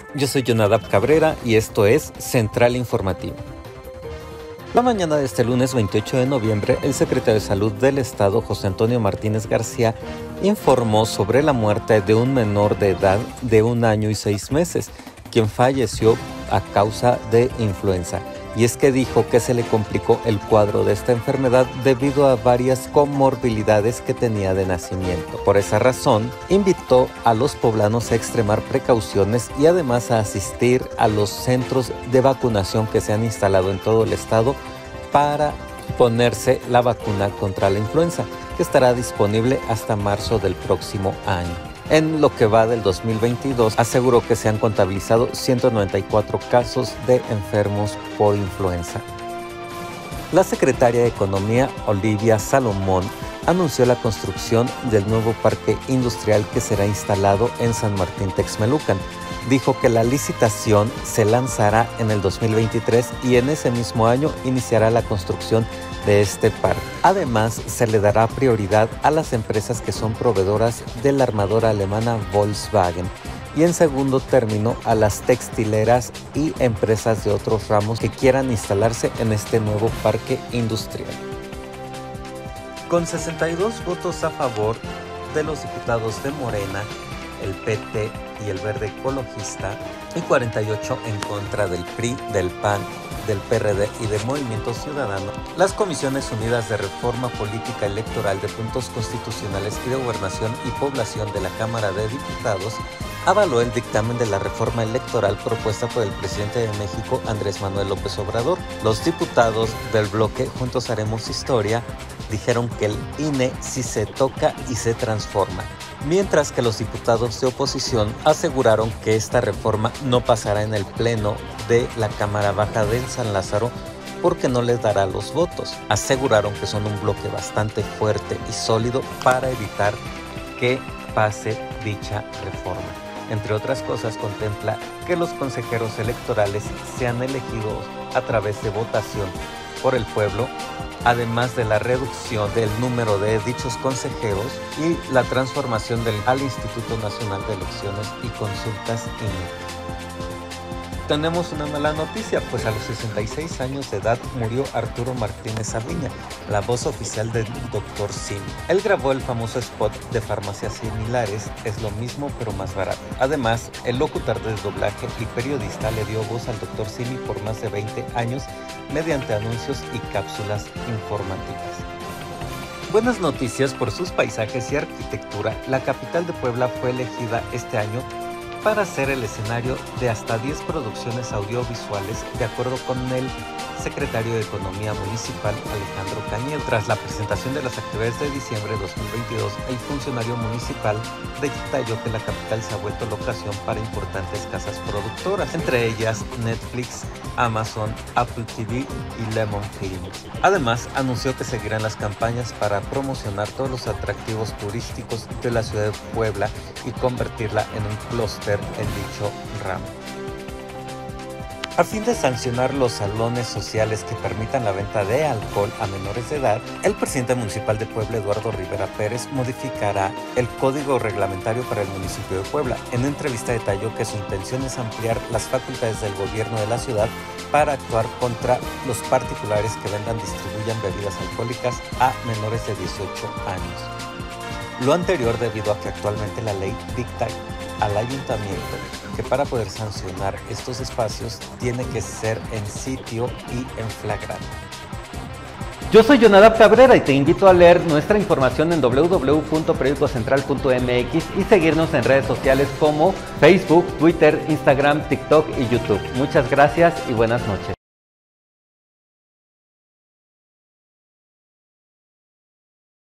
Yo soy Jonadab Cabrera y esto es Central Informativo. La mañana de este lunes 28 de noviembre, el secretario de Salud del Estado, José Antonio Martínez García, informó sobre la muerte de un menor de edad de 1 año y 6 meses, quien falleció a causa de influenza. Y es que dijo que se le complicó el cuadro de esta enfermedad debido a varias comorbilidades que tenía de nacimiento. Por esa razón, invitó a los poblanos a extremar precauciones y además a asistir a los centros de vacunación que se han instalado en todo el estado para ponerse la vacuna contra la influenza, que estará disponible hasta marzo del próximo año. En lo que va del 2022, aseguró que se han contabilizado 194 casos de enfermos por influenza. La secretaria de Economía, Olivia Salomón, anunció la construcción del nuevo parque industrial que será instalado en San Martín Texmelucan. Dijo que la licitación se lanzará en el 2023 y en ese mismo año iniciará la construcción de este parque. Además, se le dará prioridad a las empresas que son proveedoras de la armadora alemana Volkswagen y en segundo término a las textileras y empresas de otros ramos que quieran instalarse en este nuevo parque industrial. Con 62 votos a favor de los diputados de Morena, el PT y el Verde Ecologista, y 48 en contra del PRI, del PAN, del PRD y de Movimiento Ciudadano, las Comisiones Unidas de Reforma Política Electoral de Puntos Constitucionales y de Gobernación y Población de la Cámara de Diputados avaló el dictamen de la reforma electoral propuesta por el presidente de México, Andrés Manuel López Obrador. Los diputados del bloque Juntos Haremos Historia dijeron que el INE sí se toca y se transforma, mientras que los diputados de oposición aseguraron que esta reforma no pasará en el pleno de la Cámara Baja de San Lázaro porque no les dará los votos. Aseguraron que son un bloque bastante fuerte y sólido para evitar que pase dicha reforma. Entre otras cosas, contempla que los consejeros electorales sean elegidos a través de votación por el pueblo, además de la reducción del número de dichos consejeros y la transformación al Instituto Nacional de Elecciones y Consultas INE. Tenemos una mala noticia, pues a los 66 años de edad murió Arturo Martínez Aviña, la voz oficial del Dr. Simi. Él grabó el famoso spot de farmacias similares, es lo mismo pero más barato. Además, el locutor de doblaje y periodista le dio voz al Dr. Simi por más de 20 años mediante anuncios y cápsulas informativas. Buenas noticias por sus paisajes y arquitectura. La capital de Puebla fue elegida este año para ser el escenario de hasta 10 producciones audiovisuales, de acuerdo con el secretario de Economía Municipal, Alejandro Cañedo. Tras la presentación de las actividades de diciembre de 2022, el funcionario municipal detalló que la capital se ha vuelto locación para importantes casas productoras, entre ellas Netflix, Amazon, Apple TV y Lemon Films. Además, anunció que seguirán las campañas para promocionar todos los atractivos turísticos de la ciudad de Puebla y convertirla en un clúster en dicho ramo. A fin de sancionar los salones sociales que permitan la venta de alcohol a menores de edad, el presidente municipal de Puebla, Eduardo Rivera Pérez, modificará el código reglamentario para el municipio de Puebla. En una entrevista detalló que su intención es ampliar las facultades del gobierno de la ciudad para actuar contra los particulares que vendan y distribuyan bebidas alcohólicas a menores de 18 años. Lo anterior debido a que actualmente la ley dicta al ayuntamiento que para poder sancionar estos espacios tiene que ser en sitio y en flagrante. Yo soy Jonadab Cabrera y te invito a leer nuestra información en www.periodicocentral.mx y seguirnos en redes sociales como Facebook, Twitter, Instagram, TikTok y YouTube. Muchas gracias y buenas noches.